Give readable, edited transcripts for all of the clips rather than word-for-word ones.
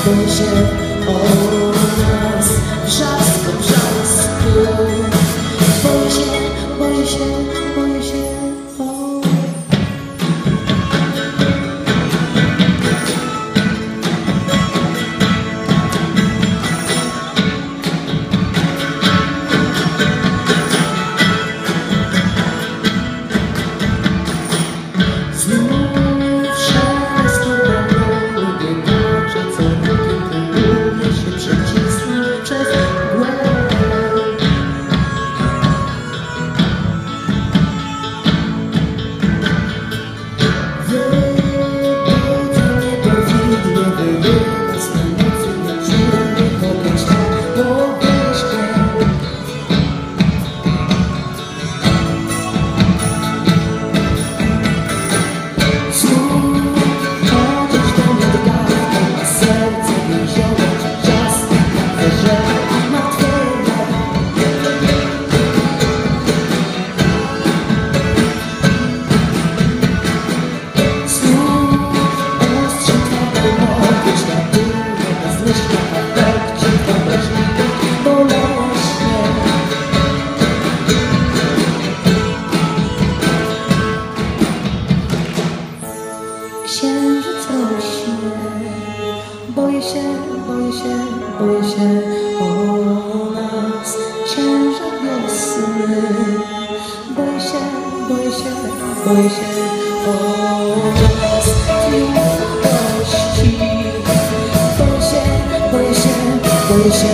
boję się o nas, wrzasku, wrzasku. Boję się, boję się, boję się o... Księżyc rośnie, boję się, boję się, boję się o nas, księżyc wiosny. Boję się, boję się, boję się o nas, triumfowości. Boję się, boję się, boję się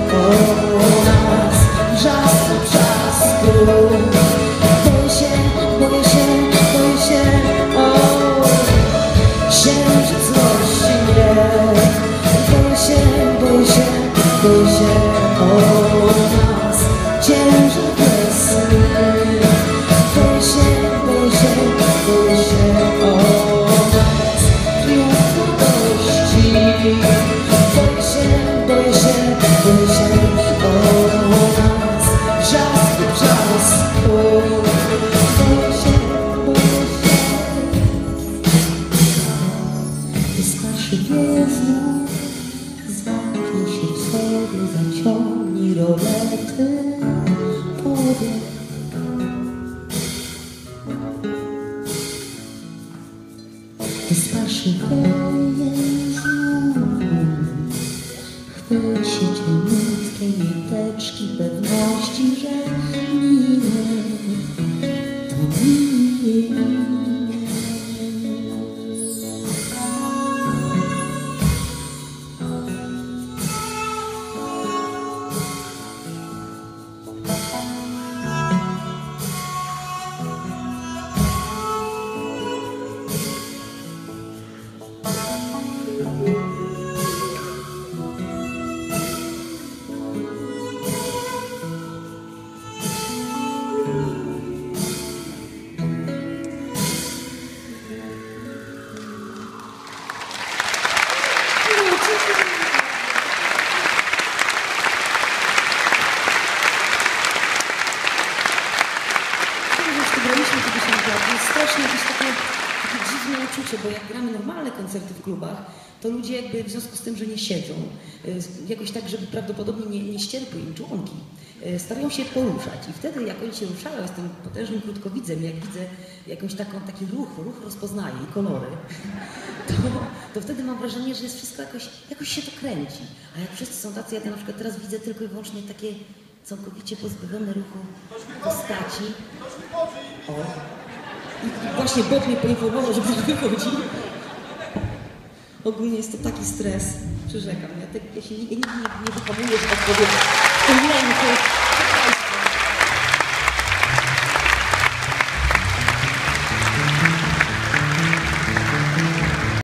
o nas, wrzasku, wrzasku. Boję się, boję się, boję się o... Księżyc rośnie, boję się, boję się, boję się o nas, księżyc wiosny. Boję się, boję się, boję się o nas, triumfowości. Boję się, boję się, boję się o nas, wrzasku, wrzasku. Boję się, boję się. Wystarczy wieje znów, zamknij się w sobie, zaciągnij rolety, powiedz. Wystarczy wieje znów, chwyć się cieniutkiej nieteczki pewności, że minie, to minie. Strasznie jakieś takie dziwne uczucie, bo jak gramy normalne koncerty w klubach, to ludzie jakby w związku z tym, że nie siedzą, jakoś tak, żeby prawdopodobnie nie ścierpły im członki, starają się poruszać i wtedy jak oni się ruszają, jestem potężnym krótkowidzem, jak widzę taki ruch rozpoznaję i kolory, to wtedy mam wrażenie, że jest wszystko jakoś się to kręci, a jak wszyscy są tacy, ja na przykład teraz widzę tylko i wyłącznie takie całkowicie pozbawione ruchu postaci. O. I właśnie Bob mnie poinformował, że wychodzi. Ogólnie jest to taki stres, przyrzekam. Ja się nigdy nie wyhamuję, że tak powiem, w tym lęku.